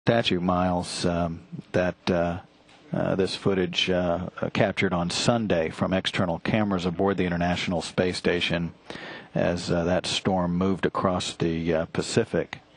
statue, Miles, that this footage captured on Sunday from external cameras aboard the International Space Station as that storm moved across the Pacific.